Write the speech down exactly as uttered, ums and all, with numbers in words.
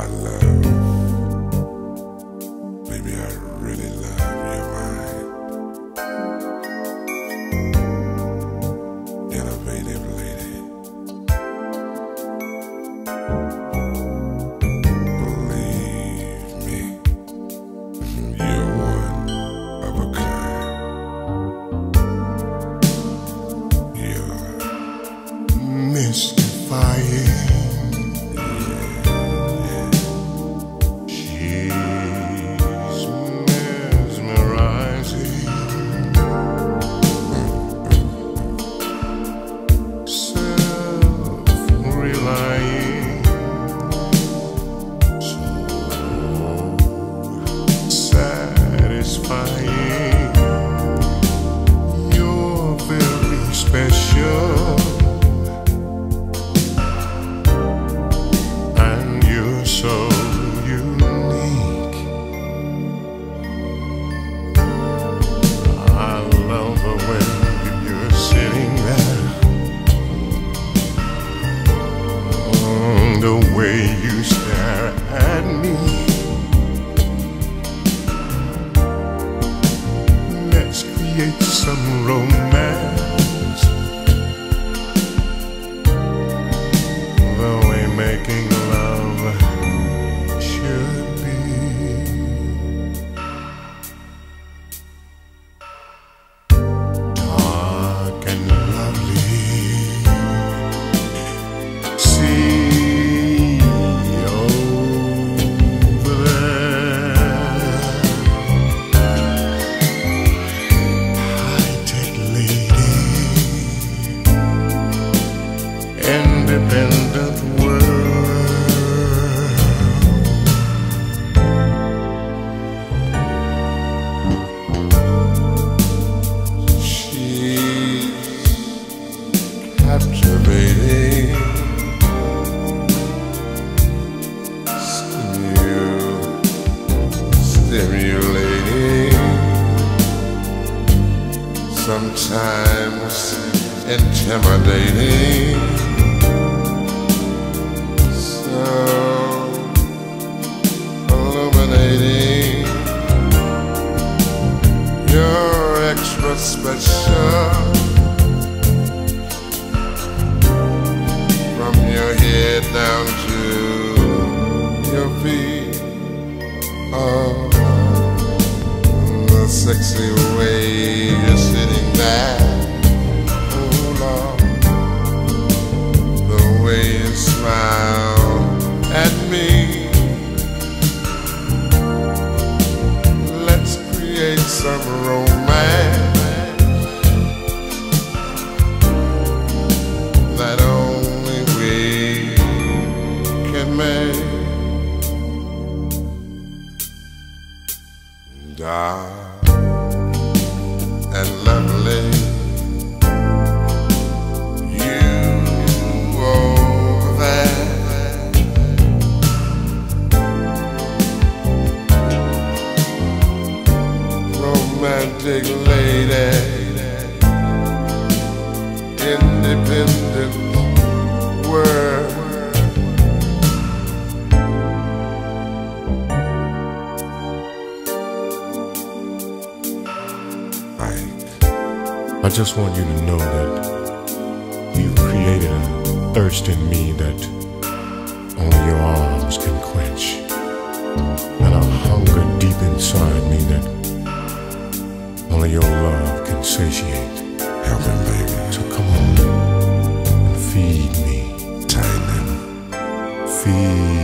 I love, baby, I really love your mind. Innovative lady. Believe me, you're one of a kind. You're mystifying. You're very special, and you're so unique. I love the way you're sitting there, mm, the way you stare at me. Create some romance, the way making love should be. Dark and lovely, see over there. Independent world. She's captivating, stimulating, sometimes intimidating. Illuminating, you're extra special. From your head down to your feet, oh, the sexy way you're sitting there, oh Lord, the way you smile at me. Create some romance that only we can make. Dark and lovely, you over there. Romantic lady, independent world. I just want you to know that you created a thirst in me that only your arms can quench, and a hunger deep inside me that only your love can satiate. Help him, baby. So come on and feed me. Tighten him. Feed